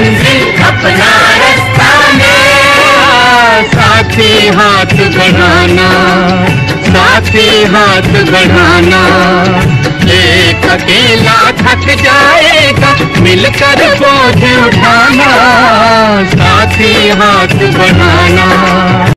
मंजिल अपना रास्ता मेरा। साथी हाथ बढ़ाना, साथी हाथ बढ़ाना। एक अकेला थक जाएगा, मिलकर बोझ उठाना। साथी हाथ बढ़ाना।